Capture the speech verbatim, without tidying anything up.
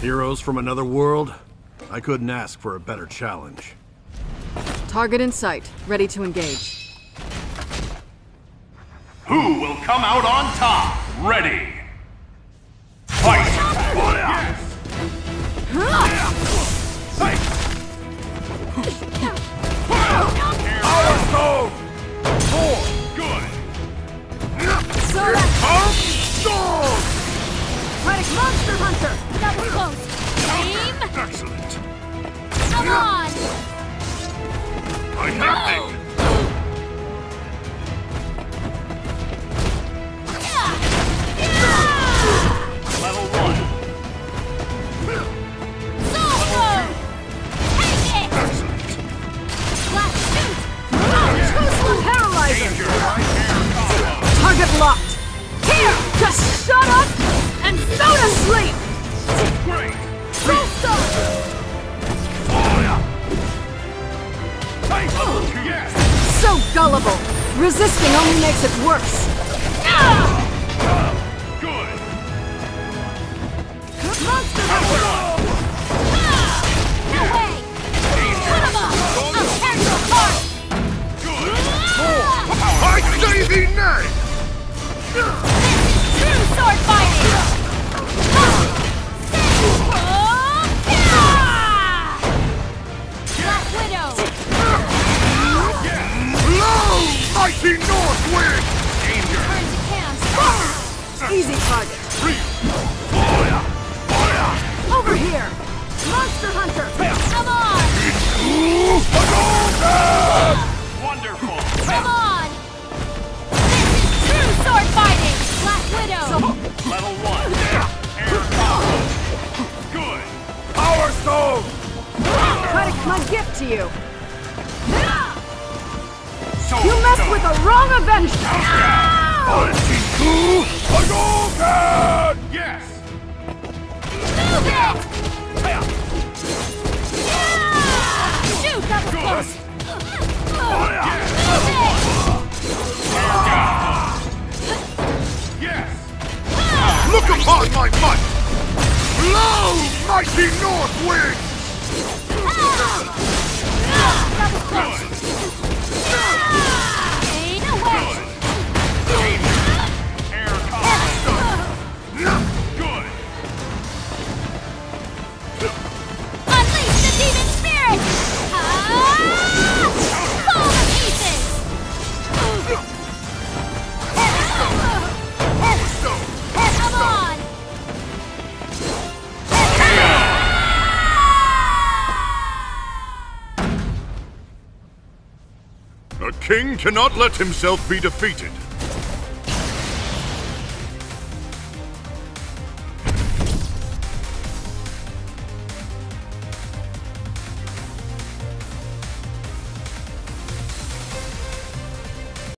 Heroes from another world? I couldn't ask for a better challenge. Target in sight, ready to engage. Who will come out on top? Ready! Fight! Yes! Fight! Power Stone! Four! Good! Sora! Come Storm! Medic Monster Hunter! That was close. Aim! Excellent! Come on! I have Level one. Solo! Take it! excellent! Last shoot! Twisted Paralyzer! Danger! Right air combo! Target locked! Here! Just shut up and go to sleep! Great! Presto! Fight! Yes! So gullible! Resisting only makes it worse! Good! Monster Hunter! No way! Put him up! I'll tear you apart! Good! I say thee nay! This is true sword fighting! Black Widow! Blow! Mighty North Wind! Danger! Turn to cam! Easy target! Over here! Monster Hunter! Come on! Wonderful! Come on! This is true sword fighting! Black Widow! Level one. Air combo. Good. Power Stone! Credit my gift to you! So You messed with the wrong Avenger! Hadouken! Yes. Move it! Yeah! Shoot! That was close! Move it! Yes. Look upon my might! Blow, mighty North Wind! That was close! Ain't no way! Air combo. Good. Unleash the demon spirit! Ah! Fall to pieces! Power Stone! Come on! A king cannot let himself be defeated.